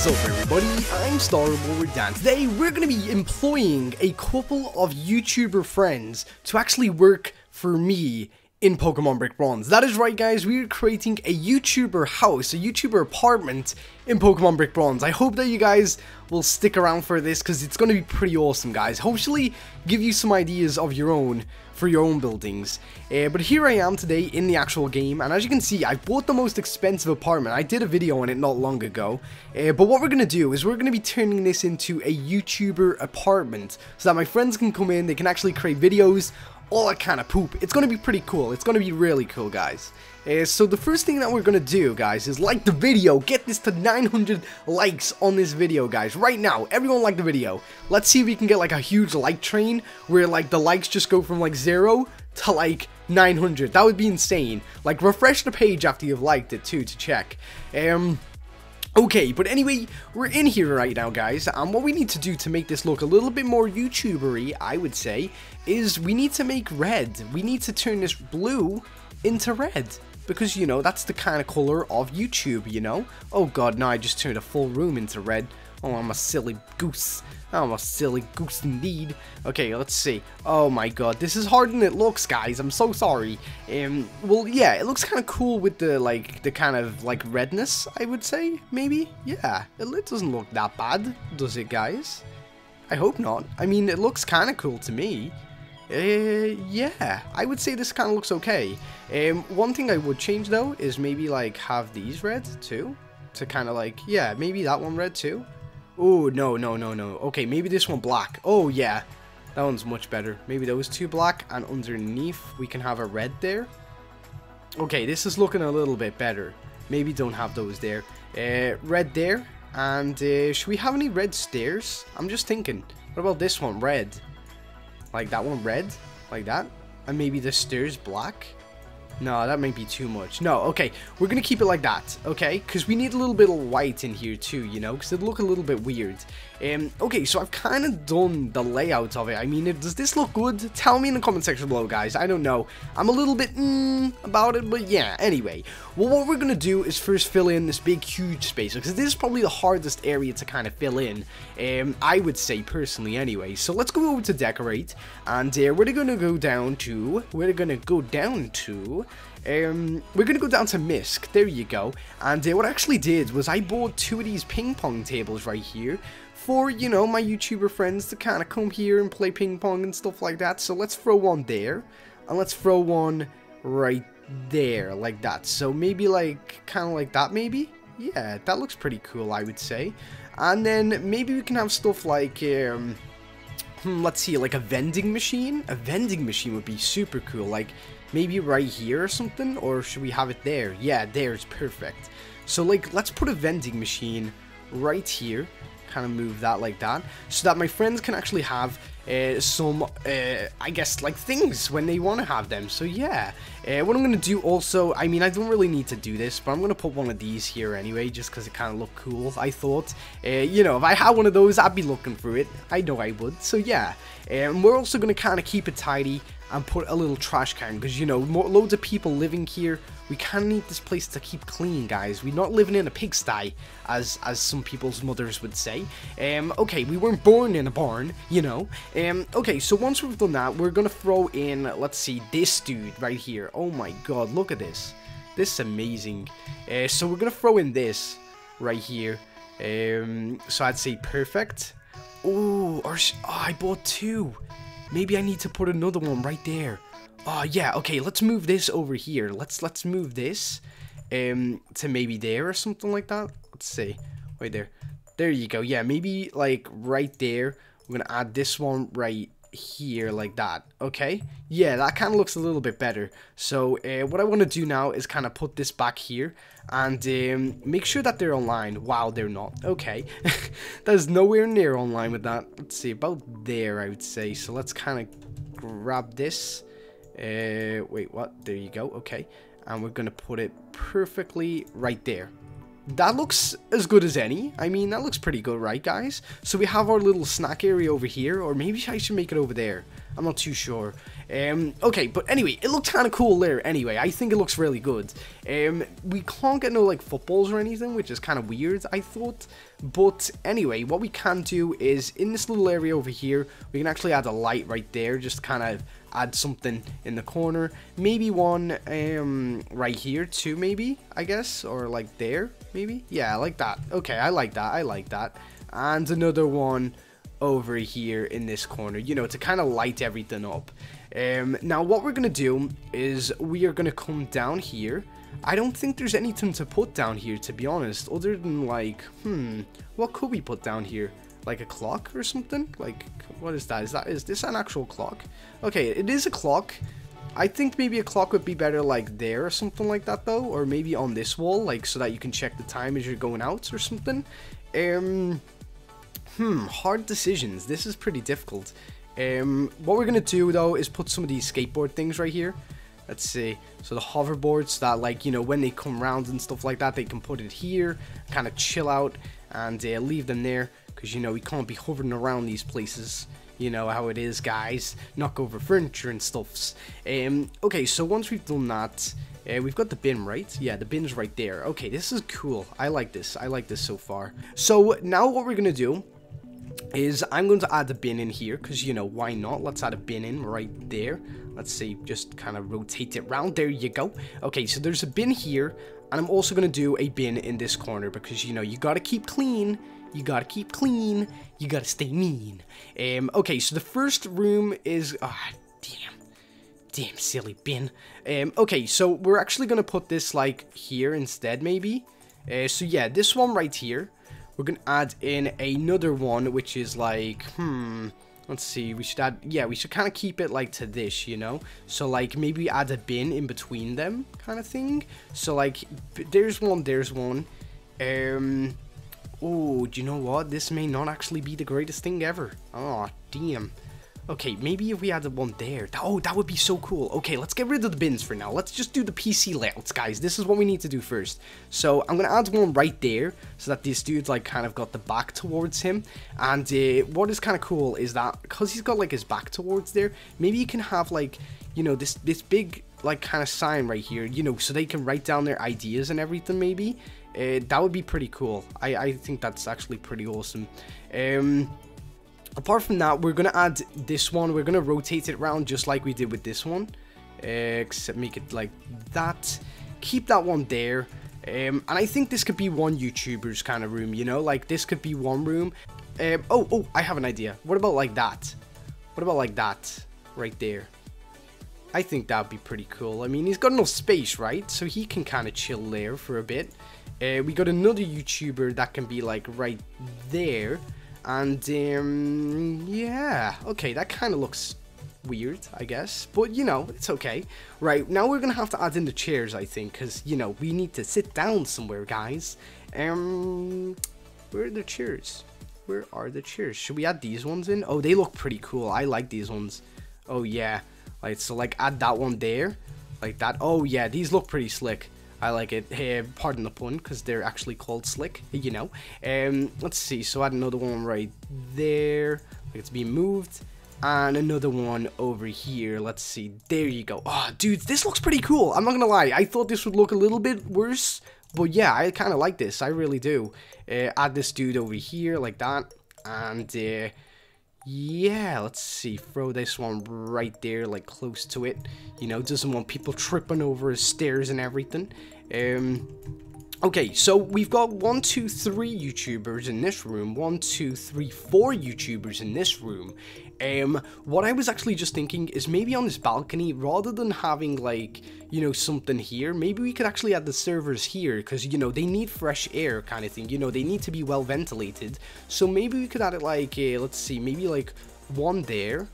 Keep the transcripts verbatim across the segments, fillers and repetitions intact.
What's up everybody, I'm StarWarrior Dan. Today we're going to be employing a couple of YouTuber friends to actually work for me in Pokemon Brick Bronze. That is right guys, we're creating a YouTuber house, a YouTuber apartment in Pokemon Brick Bronze. I hope that you guys will stick around for this because it's going to be pretty awesome guys. Hopefully give you some ideas of your own for your own buildings. Uh, but here I am today in the actual game, and as you can see I bought the most expensive apartment. I did a video on it not long ago, uh, but what we're going to do is we're going to be turning this into a YouTuber apartment so that my friends can come in, they can actually create videos, all that kind of poop. It's going to be pretty cool. It's going to be really cool guys. Uh, so the first thing that we're going to do guys is like the video. Get this to nine hundred likes on this video guys right now. Everyone like the video. Let's see if we can get like a huge like train where like the likes just go from like zero to like nine hundred. That would be insane. Like refresh the page after you've liked it too to check. Um Okay, but anyway, we're in here right now, guys, and what we need to do to make this look a little bit more YouTuber-y, I would say, is we need to make red. We need to turn this blue into red, because, you know, that's the kind of color of YouTube, you know? Oh god, no, I just turned a full room into red. Oh, I'm a silly goose. I'm a silly goose indeed. Okay, let's see. Oh my god, this is harder than it looks, guys. I'm so sorry. Um, well, yeah, it looks kind of cool with the, like, the kind of, like, redness, I would say, maybe? Yeah, it, it doesn't look that bad, does it, guys? I hope not. I mean, it looks kind of cool to me. Uh, yeah, I would say this kind of looks okay. Um, one thing I would change, though, is maybe, like, have these red, too. To kind of, like, yeah, maybe that one red, too. Oh, no, no, no, no. Okay, maybe this one black. Oh, yeah. That one's much better. Maybe those two black, and underneath we can have a red there. Okay, this is looking a little bit better. Maybe don't have those there. Uh, red there. And uh, should we have any red stairs? I'm just thinking. What about this one? Red. Like that one red? Like that? And maybe the stairs black? No, that might be too much. No, okay, we're gonna keep it like that, okay? Because we need a little bit of white in here too, you know? Because it'd look a little bit weird. Um, okay, so I've kind of done the layout of it. I mean, it, does this look good? Tell me in the comment section below, guys. I don't know. I'm a little bit mm, about it, but yeah, anyway. Well, what we're gonna do is first fill in this big, huge space. Because this is probably the hardest area to kind of fill in. Um, I would say, personally, anyway. So let's go over to decorate. And uh, we're gonna go down to... We're gonna go down to... Um, we're gonna go down to Misk. There you go. And uh, what I actually did was I bought two of these ping pong tables right here for, you know, my YouTuber friends to kind of come here and play ping pong and stuff like that. So let's throw one there, and let's throw one right there, like that. So maybe like, kind of like that, maybe? Yeah, that looks pretty cool, I would say. And then maybe we can have stuff like, um, hmm, let's see, like a vending machine? A vending machine would be super cool, like... Maybe right here or something, or should we have it there? Yeah, there's perfect. So like, let's put a vending machine right here, kind of move that like that, so that my friends can actually have uh, some, uh, I guess, like things when they want to have them. So yeah, uh, what I'm going to do also, I mean, I don't really need to do this, but I'm going to put one of these here anyway, just because it kind of looked cool, I thought. Uh, you know, if I had one of those, I'd be looking through it. I know I would. So yeah, and we're also going to kind of keep it tidy and put a little trash can, because, you know, more, loads of people living here. We kind of need this place to keep clean, guys. We're not living in a pigsty, as as some people's mothers would say. Um, okay, we weren't born in a barn, you know. Um, okay, so once we've done that, we're gonna throw in, let's see, this dude right here. Oh my god, look at this. This is amazing. Uh, so we're gonna throw in this right here. Um, so I'd say perfect. Ooh, or sh oh, I bought two. Maybe I need to put another one right there. Oh yeah, okay, let's move this over here. Let's let's move this um to maybe there or something like that. Let's see. Right there. There you go. Yeah, maybe like right there. We're gonna add this one right here like that. Okay, yeah, that kind of looks a little bit better. So uh, what I want to do now is kind of put this back here and um, make sure that they're online. Wow, they're not. Okay. There's nowhere near online with that. Let's see, about there I would say. So let's kind of grab this. Uh, wait, what? There you go. Okay, and we're gonna put it perfectly right there. That looks as good as any. I mean, that looks pretty good, right, guys? So we have our little snack area over here, or maybe I should make it over there. I'm not too sure. Um, okay, but anyway, it looks kind of cool there anyway. I think it looks really good. Um, we can't get no, like, footballs or anything, which is kind of weird, I thought. But anyway, what we can do is, in this little area over here, we can actually add a light right there, just kind of add something in the corner. Maybe one um, right here too, maybe, I guess, or like there, maybe. Yeah, like that. Okay, I like that, I like that. And another one over here in this corner, you know, to kind of light everything up. Um, now, what we're going to do is we are going to come down here. I don't think there's anything to put down here, to be honest, other than, like, hmm, what could we put down here? Like a clock or something? Like, what is that? Is that, is this an actual clock? Okay, it is a clock. I think maybe a clock would be better, like, there or something like that, though. Or maybe on this wall, like, so that you can check the time as you're going out or something. Um, hmm, hard decisions. This is pretty difficult. Um, what we're going to do, though, is put some of these skateboard things right here. Let's see. So the hoverboards that, like, you know, when they come around and stuff like that, they can put it here, kind of chill out, and uh, leave them there. Because, you know, we can't be hovering around these places. You know how it is, guys. Knock over furniture and stuffs. Um, okay, so once we've done that, uh, we've got the bin, right? Yeah, the bin's right there. Okay, this is cool. I like this. I like this so far. So now what we're going to do is I'm going to add a bin in here, because, you know, why not? Let's add a bin in right there. Let's see, just kind of rotate it around. There you go. Okay, so there's a bin here, and I'm also going to do a bin in this corner, because, you know, you got to keep clean. You got to keep clean. You got to stay mean. Um, okay, so the first room is... Ah, oh, damn. Damn, silly bin. Um, okay, so we're actually going to put this, like, here instead, maybe. Uh, so, yeah, this one right here. We're going to add in another one, which is like, hmm, let's see, we should add, yeah, we should kind of keep it like to this, you know, so like maybe add a bin in between them kind of thing. So like, there's one, there's one, um, oh, do you know what, this may not actually be the greatest thing ever. Oh, damn. Okay, maybe if we added one there. Oh, that would be so cool. Okay, let's get rid of the bins for now. Let's just do the P C layouts, guys. This is what we need to do first. So I'm going to add one right there so that this dude's like kind of got the back towards him. And uh, what is kind of cool is that because he's got like his back towards there, maybe you can have like, you know, this, this big like kind of sign right here, you know, so they can write down their ideas and everything maybe. Uh, that would be pretty cool. I, I think that's actually pretty awesome. Um... Apart from that, we're going to add this one. We're going to rotate it around just like we did with this one. Uh, except make it like that. Keep that one there. Um, and I think this could be one YouTuber's kind of room, you know? Like, this could be one room. Um, oh, oh, I have an idea. What about like that? What about like that? Right there. I think that would be pretty cool. I mean, he's got enough space, right? So he can kind of chill there for a bit. Uh, we got another YouTuber that can be like right there. And, um, yeah, okay, that kind of looks weird, I guess, but, you know, it's okay. Right, now we're gonna have to add in the chairs, I think, because, you know, we need to sit down somewhere, guys. Um, where are the chairs? Where are the chairs? Should we add these ones in? Oh, they look pretty cool. I like these ones. Oh, yeah. Like, so, like, add that one there, like that. Oh, yeah, these look pretty slick. I like it. Hey, pardon the pun, because they're actually called slick, you know. Um, let's see. So add another one right there. Like it's being moved. And another one over here. Let's see. There you go. Oh, dude, this looks pretty cool. I'm not going to lie. I thought this would look a little bit worse. But yeah, I kind of like this. I really do. Uh, add this dude over here like that. And uh, yeah, let's see. Throw this one right there, like close to it. You know, doesn't want people tripping over his stairs and everything. Um, okay, so we've got one, two, three YouTubers in this room. One, two, three, four YouTubers in this room. Um, what I was actually just thinking is maybe on this balcony, rather than having like, you know, something here, maybe we could actually add the servers here, because, you know, they need fresh air kind of thing, you know, they need to be well ventilated. So maybe we could add it like, uh, let's see, maybe like one there,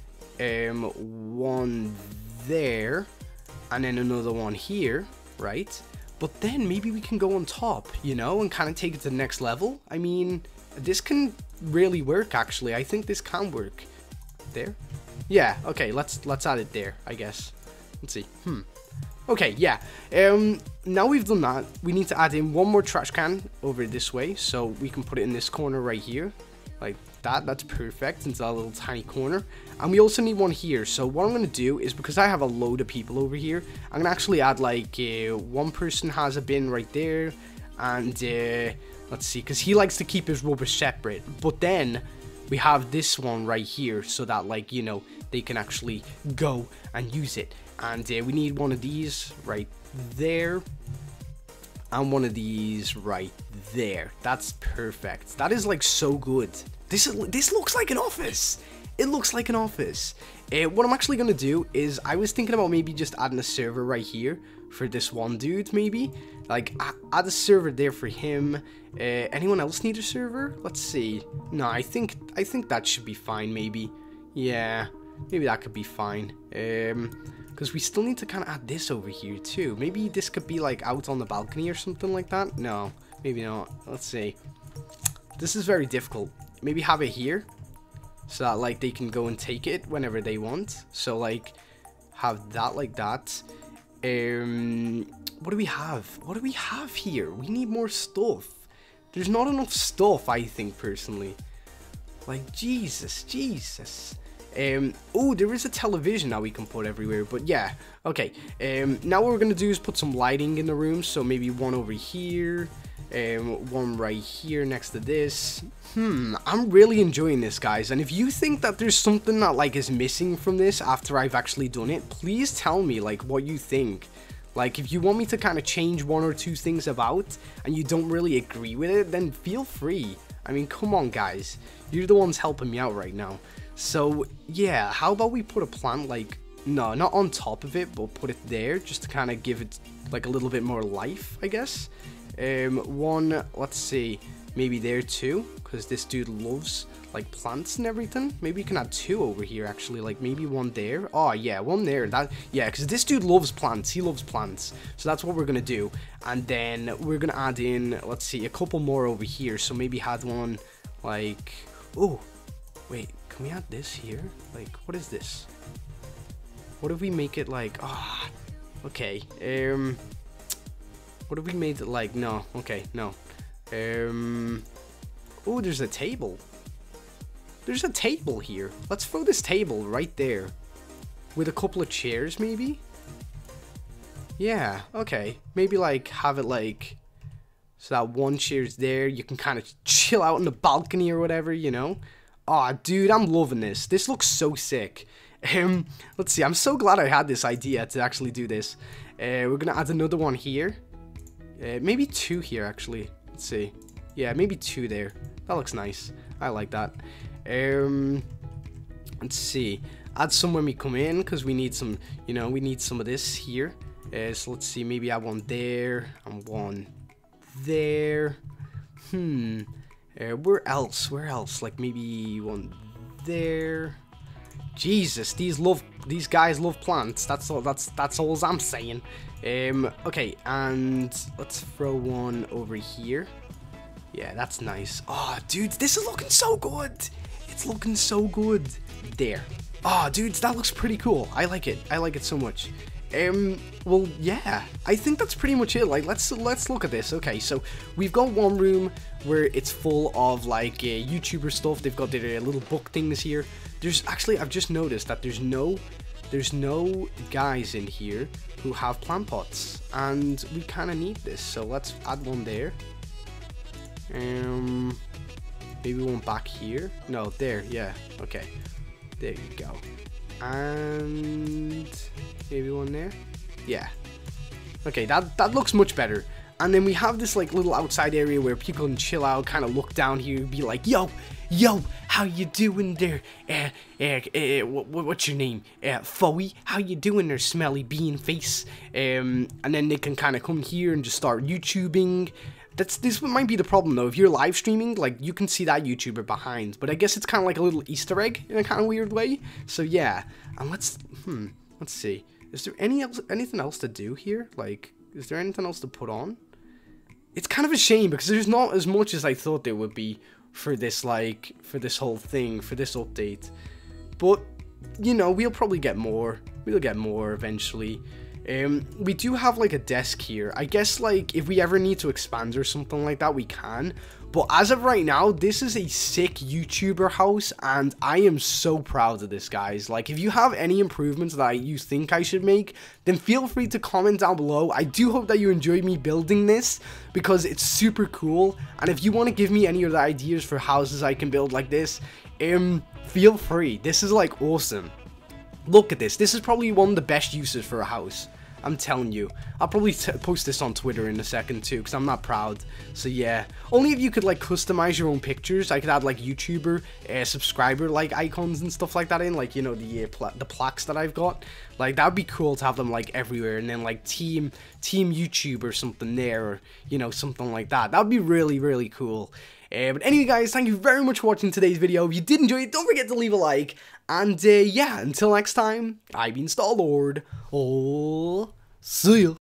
um, one there, and then another one here, right? But then maybe we can go on top, you know, and kind of take it to the next level. I mean, this can really work, actually. I think this can work. There? Yeah, okay, let's let's add it there, I guess. Let's see. Hmm. Okay, yeah. Um, now we've done that, we need to add in one more trash can over this way, so we can put it in this corner right here. Like that. That's perfect into that little tiny corner. And we also need one here. So what I'm going to do is, because I have a load of people over here, I'm going to actually add like uh, one person has a bin right there. And uh, let's see, because he likes to keep his rubbish separate. But then we have this one right here so that, like, you know, they can actually go and use it. And uh, we need one of these right there. And one of these right there. That's perfect. That is like so good. This is this looks like an office. It looks like an office. Uh, what I'm actually gonna do is, I was thinking about maybe just adding a server right here for this one dude. Maybe like add a server there for him. Uh, anyone else need a server? Let's see. No, I think I think that should be fine. Maybe. Yeah, maybe that could be fine. Um. Because we still need to kind of add this over here too. Maybe this could be like out on the balcony or something like that. No, maybe not. Let's see. This is very difficult. Maybe have it here so that like they can go and take it whenever they want. So like have that like that. Um, what do we have? What do we have here? We need more stuff. There's not enough stuff, I think, personally. Like, Jesus, Jesus. Um, oh, there is a television that we can put everywhere, but yeah, okay. Um, now what we're going to do is put some lighting in the room, so maybe one over here, um, one right here next to this. Hmm, I'm really enjoying this, guys, and if you think that there's something that, like, is missing from this after I've actually done it, please tell me, like, what you think. Like, if you want me to kind of change one or two things about, and you don't really agree with it, then feel free. I mean, come on, guys. You're the ones helping me out right now. So, yeah, how about we put a plant, like, no, not on top of it, but put it there, just to kind of give it, like, a little bit more life, I guess. Um, one, let's see, maybe there too, because this dude loves, like, plants and everything. Maybe you can add two over here, actually, like, maybe one there. Oh, yeah, one there, that, yeah, because this dude loves plants, he loves plants. So that's what we're going to do. And then we're going to add in, let's see, a couple more over here. So maybe add one, like, oh, wait. Can we add this here? Like, what is this? What if we make it like, ah, oh, okay. Um, what if we made it like, no, okay, no. Um, oh, there's a table. There's a table here. Let's throw this table right there. With a couple of chairs, maybe? Yeah, okay. Maybe like, have it like, so that one chair's there. You can kind of chill out on the balcony or whatever, you know? Aw, oh, dude, I'm loving this. This looks so sick. Um, let's see. I'm so glad I had this idea to actually do this. Uh, we're gonna add another one here. Uh, maybe two here, actually. Let's see. Yeah, maybe two there. That looks nice. I like that. Um, let's see. Add some when we come in, because we need some, you know, we need some of this here. Uh, so let's see. Maybe add one there and one there. Hmm. Uh, where else? Where else? Like maybe one there. Jesus, these love these guys love plants. That's all. That's that's all I'm saying. Um. Okay, and let's throw one over here. Yeah, that's nice. Oh, dudes, this is looking so good. It's looking so good. There. Oh, dudes, that looks pretty cool. I like it. I like it so much. Um, well, yeah, I think that's pretty much it. Like, let's let's look at this. Okay, so we've got one room where it's full of like uh, YouTuber stuff. They've got their uh, little book things here. There's actually, I've just noticed that there's no there's no guys in here who have plant pots, and we kind of need this. So let's add one there. Um, maybe one back here. No, there. Yeah. Okay. There you go. And maybe one there. Yeah. Okay, that that looks much better. And then we have this like little outside area where people can chill out, kind of look down here, be like, yo, yo, how you doing there? Uh, uh, uh, what, what's your name? Uh, Foey, how you doing there, smelly bean face? Um, and then they can kind of come here and just start YouTubing. That's this might be the problem though. If you're live streaming, like you can see that YouTuber behind, but I guess it's kind of like a little Easter egg in a kind of weird way. So yeah, and let's hmm, let's see. Is there any else, anything else to do here? Like, is there anything else to put on? It's kind of a shame because there's not as much as I thought there would be for this, like, for this whole thing, for this update. But you know, we'll probably get more. We'll get more eventually. Um, we do have like a desk here. I guess like if we ever need to expand or something like that, we can. But as of right now, this is a sick YouTuber house, and I am so proud of this, guys. Like, if you have any improvements that you think I should make, then feel free to comment down below. I do hope that you enjoy me building this, because it's super cool. And if you want to give me any other ideas for houses I can build like this, um, feel free. This is like awesome. Look at this. This is probably one of the best uses for a house. I'm telling you. I'll probably t post this on Twitter in a second too, because I'm not proud. So yeah. Only if you could like customize your own pictures. I could add like YouTuber, uh, subscriber like icons and stuff like that in. Like, you know, the uh, pla the plaques that I've got. Like, that would be cool to have them like everywhere. And then like team, team YouTube or something there. Or, you know, something like that. That would be really, really cool. Uh, but anyway, guys, thank you very much for watching today's video. If you did enjoy it, don't forget to leave a like. And uh, yeah, until next time, I've been Star-Lord. Oh, see ya.